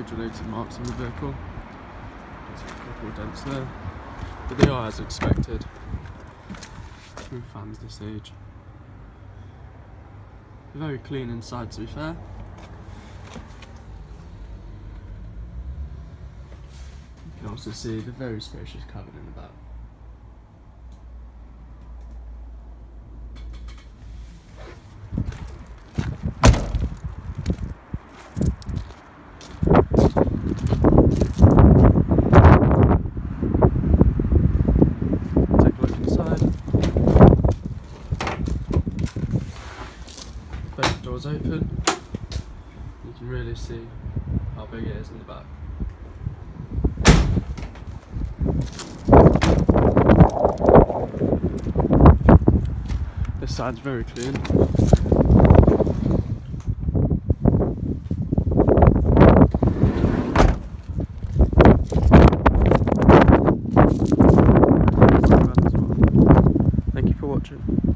age-related marks on the vehicle. There's a couple of dents there, but they are as expected with fans this age. Very clean inside, to be fair. You can also see the very spacious cabin in the back. Take a look inside. Both doors open. You can really see how big it is in the back. This side's very clean. Thank you for watching.